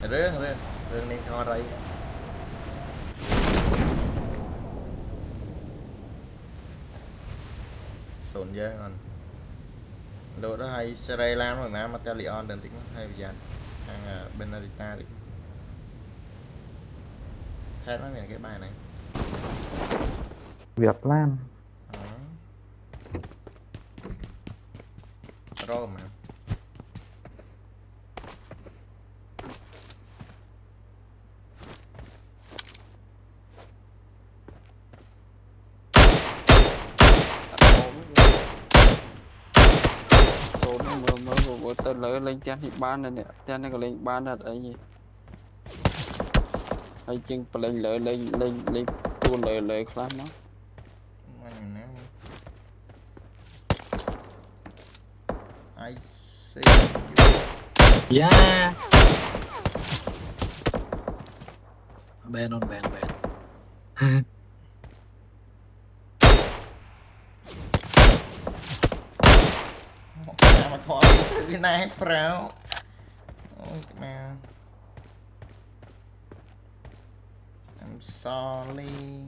rương này co đây sồn dơ còn đồ đó hay xe lam rồi nè material đừng tính hay bây giờ hàng bên Narita thì hết nó cái bài này Việt Nam rồi mà của tôi lỡ lên trên thì ban này nè, trên này có lên ban là ấy gì hay chừng lên lỡ lên tua lỡ lắm nó I see you. yeah Ben on Ben mà khó cái này prao ôi mà I'm sorry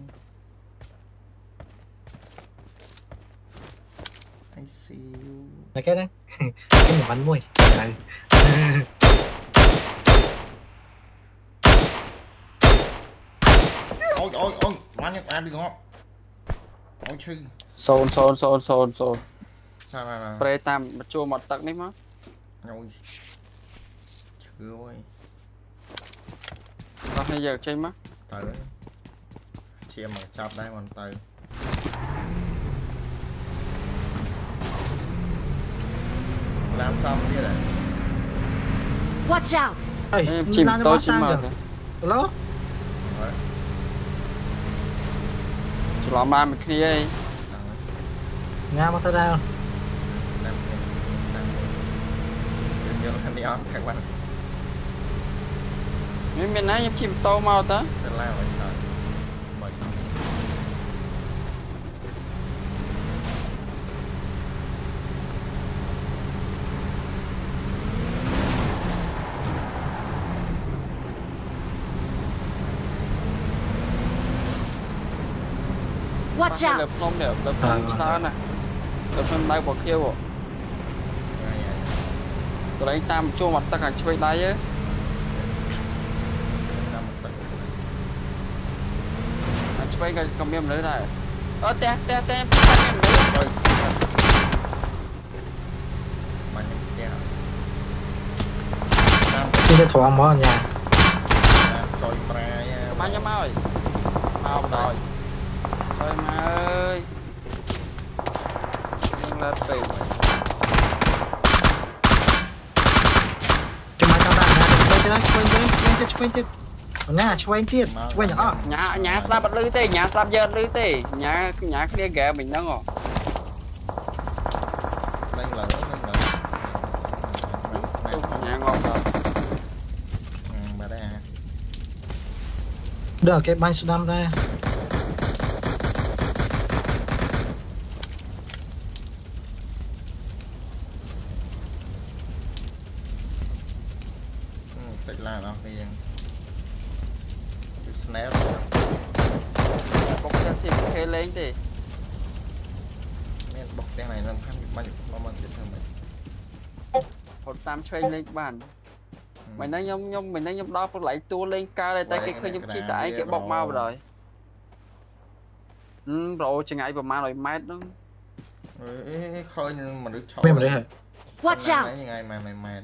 I see you này cái đấy cái một bắn môi ôi bắn nhá ăn đi không ôi chứ sồn sao mà pre tam chua một tắc đấy má ôi chưa ơi còn bây giờ chơi má tới chia mà chọc đây còn tới làm xong kia này Watch out. chìm tôi chìm mờ hello cho làm ăn kia ấy Nga mà tới đây không đi on các bạn mình nói chìm to mau ta lao rồi trời mày Watch out. không để sao nè đập đai bỏ kêu bộ tụi anh tam chua mặt ta càng chơi đáy á chơi cái cầm em lấy này te khi cái thoáng món nhà bao nhiêu mau rồi mau rồi ơi má ơi nhưng là tiền cho mai các bạn quay tiếp nhà nhà sao bật lưới tê nhà sao giờ lưới tê nhà kia kìa mình đang ngỏ nhà ngon rồi được cái bánh sâm đây tích là nó đi snap bốc ra thì khê lên thì men bọc cái này nó tham bao nhiêu nó mà chết hơn mình một tam chơi lên bàn mình đang nhông mình đang nhông đo lại tua lên cao đây tay cái khơi nhông chi tại cái bọc mau rồi rồi chừng ngày mà rồi mát nó khơi mà đứa chó Watch out. ngày mà mày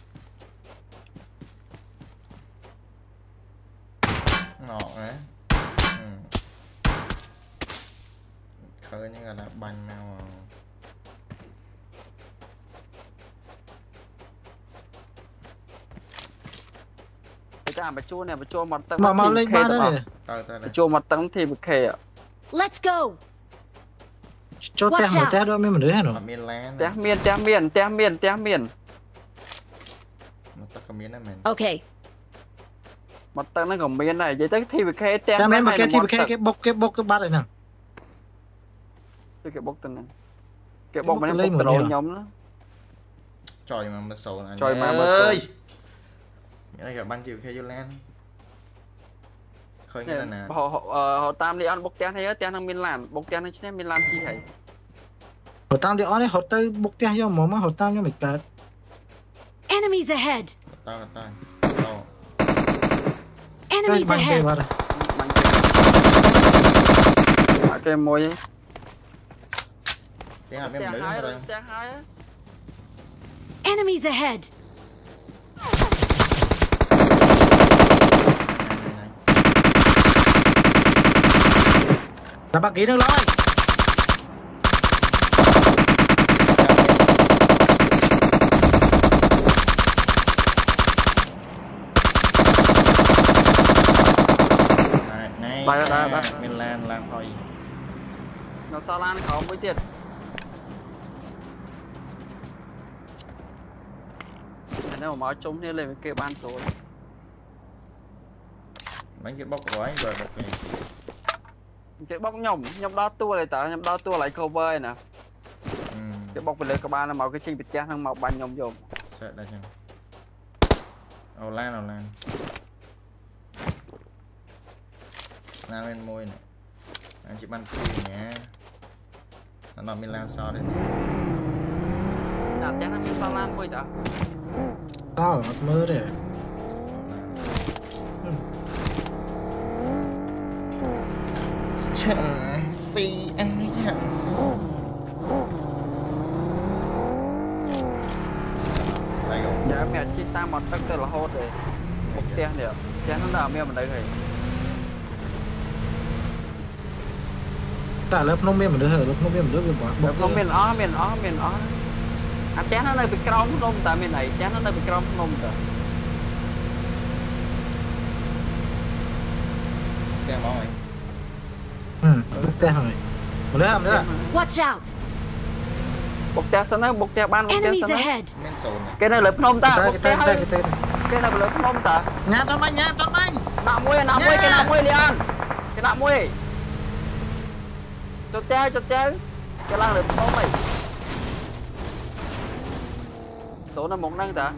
ngọt đấy khơi như là banh nào cái bà chua này bà chua một tầng mà lên ba đó này chua một tầng thì bị khề ạ Let's go. cho tem một té đó mới một đứa hả nó té miền Okay. một tầng nó còn miền này vậy tới thì bị khề tem mấy mà cái bốc cái bát này nè cái bốc tầng này cái bốc mà nó bốc nhóm đó trời mà sầu này trời mà ơi đây cả ban chịu khe vô lan khơi như nè họ tam đi ăn bốc té hay té năng miên làn bốc té nó chứ miên làn chi vậy họ tam đi ăn đấy họ tới bốc té cho mà họ tam cho mình cả Enemies ahead. tao Enemies ahead. cái môi ấy tiếng hạt mấy nữ rồi Enemies ahead. là bác kỹ được rồi đây mình làm thôi nó sao lan không với tiền nếu mà trúng thế lên cái ban số mấy cái bốc gói rồi bốc này cái bốc nhom đó tua này tao nhom đó tua lại cover nè cái bốc về lên các bạn là màu cái chi bịt trang thằng màu ban nhom dùng sợ đây chăng ao lan lên môi này anh chị bắn phi nhé nó mình làm sao đấy là trang nó mình sao lan môi tao tao mơ đấy Chẳng phi anh chẳng sao dạ mẹ chị ta một tắc từ là hốt rồi một tiền được chén nó nào mẹ mình đây rồi ta lớp nông miên mình đỡ lớp nông miên mình đỡ bị bỏ không miền ó anh chén nó nơi bị cong không tại miền này chén nó nơi bị cong không rồi cái món này té rồi một nữa Watch out. bốc té sân á bốc té ban bốc té Enemies sân á ahead. cái này lớp nông ta bốc té hơi cái này lớp nông ta nhà tao bánh nạm môi cái nạm môi liền cái nạm môi cho té cái lang lớp nông này số nó một năng ta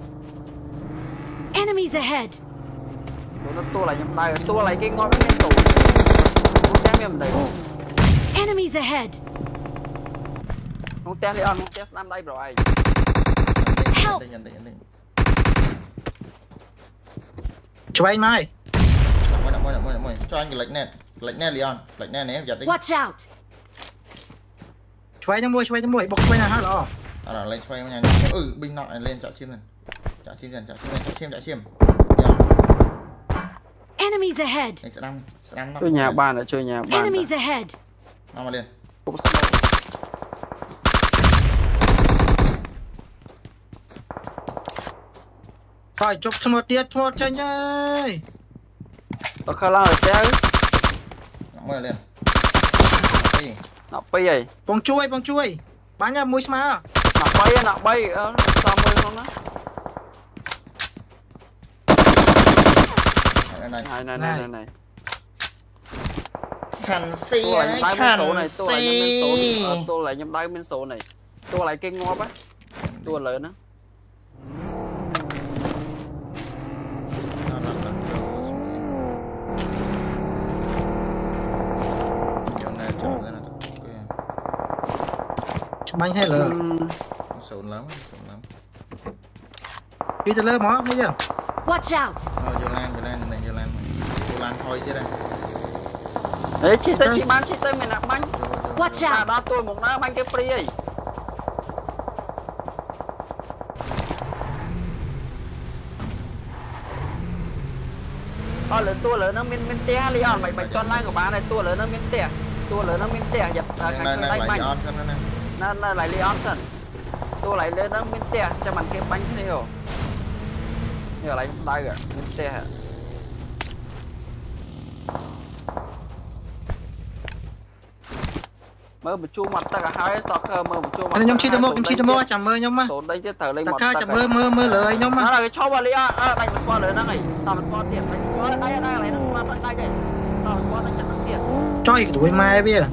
Enemies ahead. nó tua lại nhầm tay tua lại cái ngón cái men tủ bốc té miệng đầy Enemies ahead. không té đi ăn không té năm đây rồi Help. chụp anh mai môi cho anh cái lệnh nè Leon lệnh nè này giật đi Watch out. chụp anh trong môi bọc quay nhà hả lọ là lên xoay nhà binh nọ lên chợ chim Enemies ahead. anh sẽ đâm chơi nhà bàn là chơi nhà bàn Enemies ahead. nó mà liền phải chụp một tiết một chơi nhơi tôi khá là chơi môi liền nó bay vậy bông chuối bán nhà mũi mà nó bay sao môi không đó này Sẵn xì tôi lại nhầm đáy bên số này tôi lại cây ngóp á tôi lớn á bánh hay lờ sụn lắm đi từ lơ mó thấy chưa Watch out. vô lan thôi chứ đây đấy chị tới mình làm bánh Watch out. đó tôi một nó bánh cái free ấy tua lớn nó min te Leon mày cho like của bạn này tua lớn nó min te giật nó lại Leon sân tua lại lên nó min te cho mình cái bánh thế hiểu giờ lại đây rồi min te hả mơ một chu mặt ta cả hai soccer mơ một chu mặt anh nhóm chi tao mua chẳng mơ nhóm mà tốn đây chứ thở lên một ta chẳng mơ lời nhóm mà nó là cái cho vào Leon đánh một spot lớn đó này tao một spot tiền đây này nó đây kìa tao một spot nó chặt thằng tiền cho cái đuôi mai bây giờ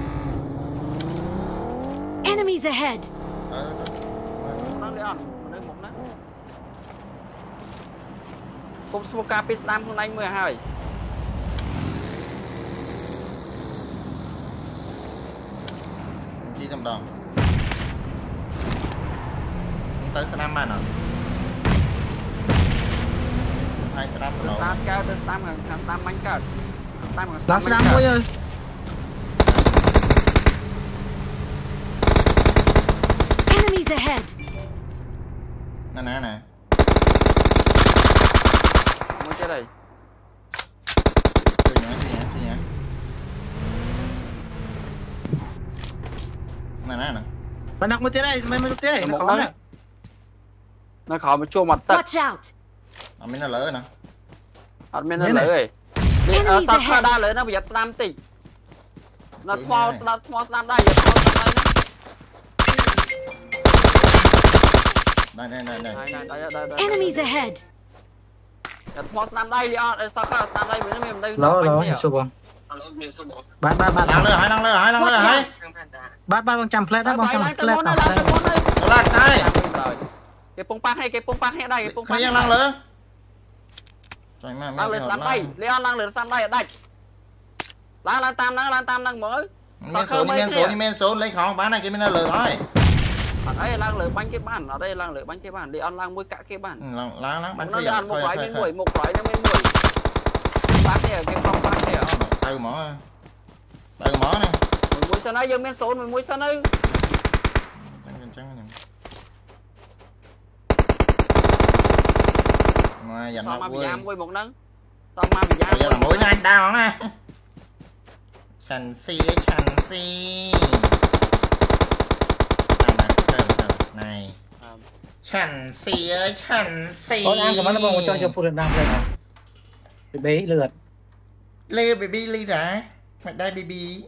Enemies ahead. nó Leon đây một cũng số ca pít nam hôm nay 10 ហើយ Chi trong đòn tới Sam mà nè hai Sam rồi tam cao tới tam hàng tam bánh cao tam hàng Last đam thôi ơi. Enemies ahead. nè nè nè muốn cái này tôi nhá nè nè nè Banyak mati đây, main mati đây. một Nó khó đấy nè. nó khỏi mà chua mặt tật Watch out. mình nó lỡ nè admin nó lỡ rồi đi Enemies tao ahead. đa lỡ nó bây giờ slam tì nó Chửi small nghe. slam đa giờ small slam đây đây Enemies ahead. nó small slam đây đi on tao khá slam đây với nó mềm đây Lo lo, số bông. Bạn năng lửa hãy Watch hãy out. bạn bang trăm plate đó, bang trăm cái plate. món này cái món này lát đây cái pung pang hay đây cái pung pang không năng lửa trời mà năng lửa slam đây Leon năng lửa slam đây ở đây lan tam năng mới men số lấy khó bán này cái mình nó lửa thôi ở đây lang lửa bánh cái bàn ở đây lang lửa bánh cái bàn đi ăn lang muối cả cái bàn lá bánh nó phi ăn một gói bên mùi một gói nó bên mùi bát này cái phong bát này từ mỏ này mình muối sao nó dương bên số mình muối sao nó ngoài dành sao mà nó bị vui giam quay một nấng sao mà bị bây giờ là giam mũi này đau nè Chancy này Chancy ơi Chancy Con ăn kemana bang? Mau cho full đam plate. Bế lượt. Lê baby ly ra mày đây baby